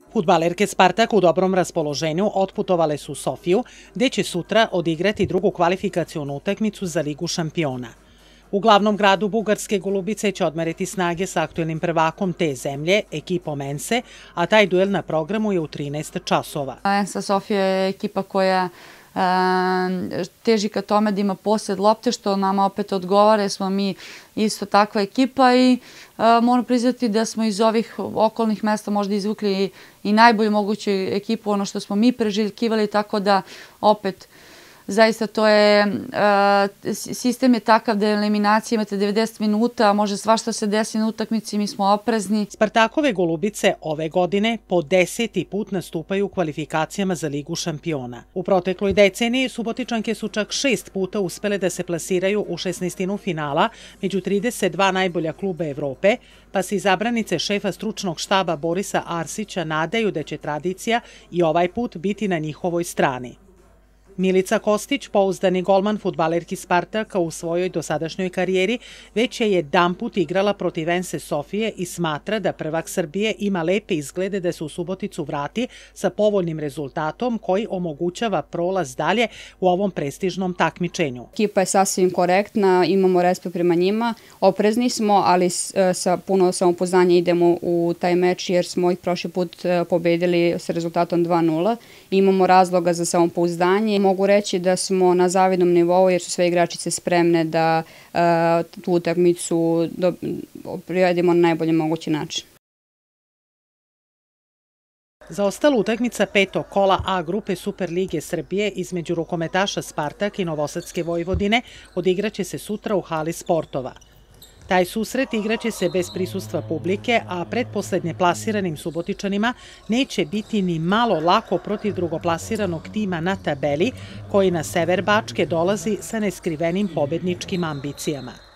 Fudbalerke Spartak u dobrom raspoloženju otputovale su u Sofiju, gde će sutra odigrati drugu kvalifikacionu utakmicu za Ligu šampiona. U glavnom gradu Bugarske Golubice će odmeriti snage sa aktuelnim prvakom te zemlje, ekipom Ense, a taj duel na programu je u 13 časova. Ensa Sofija je ekipa koja teži ka tome da ima posed lopte, što nama opet odgovara, jer smo mi isto takva ekipa i moram priznati da smo iz ovih okolnih mesta možda izvukli i najbolju moguću ekipu, ono što smo mi preželjkivali, tako da opet zaista to je, sistem je takav da je eliminacija, imate 90 minuta, može svašta se desi na utakmici, mi smo oprezni. Spartakove Golubice ove godine po 10. put nastupaju u kvalifikacijama za Ligu šampiona. U protekloj deceniji Subotičanke su čak 6 puta uspele da se plasiraju u 16. finala među 32 najbolja kluba Evrope, pa se izabranice šefa stručnog štaba Borisa Arsića nadaju da će tradicija i ovaj put biti na njihovoj strani. Milica Kostić, pouzdani golman fudbalerki Spartaka u svojoj dosadašnjoj karijeri, već je jedanput igrala protiv Ense Sofije i smatra da prvak Srbije ima lepe izglede da se u Suboticu vrati sa povoljnim rezultatom koji omogućava prolaz dalje u ovom prestižnom takmičenju. Ekipa je sasvim korektna, imamo respekt prema njima, oprezni smo, ali sa puno samopouzdanja idemo u taj meč jer smo ih prošli put pobedili sa rezultatom 2:0. Imamo razloga za samopouzdanje. Mogu reći da smo na zavidnom nivou jer su sve igračice spremne da tu utakmicu privedimo na najbolji mogući način. Zaostala utakmica petog kola A grupe Superlige Srbije između rukometaša Spartak i Novosadske Vojvodine odigraće se sutra u hali sportova. Taj susret igraće se bez prisustva publike, a pretposlednje plasiranim Subotičanima neće biti ni malo lako protiv drugoplasiranog tima na tabeli, koji na sever Bačke dolazi sa neskrivenim pobedničkim ambicijama.